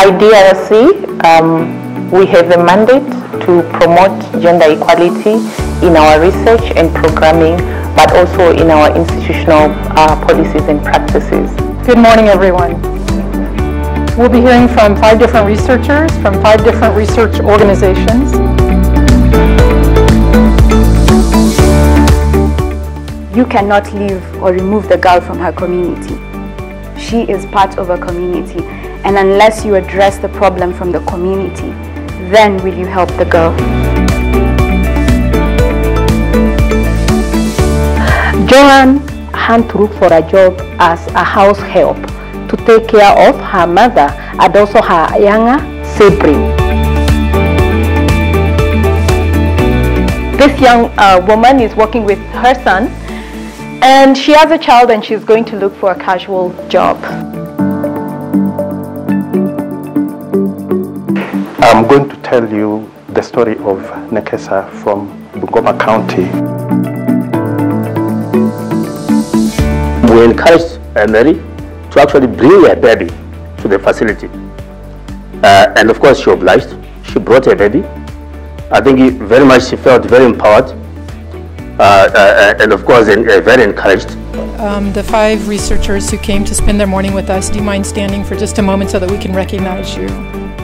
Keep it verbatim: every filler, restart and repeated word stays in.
I D R C, um, we have a mandate to promote gender equality in our research and programming, but also in our institutional uh, policies and practices. Good morning, everyone. We'll be hearing from five different researchers from five different research organizations. You cannot leave or remove the girl from her community. She is part of a community, and unless you address the problem from the community, then will you help the girl. Joanne had to look for a job as a house help to take care of her mother and also her younger sibling. This young uh, woman is working with her son, and she has a child and she's going to look for a casual job. I'm going to tell you the story of Nekesa from Bungoma County. We encouraged uh, Mary to actually bring her baby to the facility. Uh, and of course she obliged. She brought her baby. I think he, very much she felt very empowered uh, uh, and of course uh, very encouraged. Um, the five researchers who came to spend their morning with us, do you mind standing for just a moment so that we can recognize you?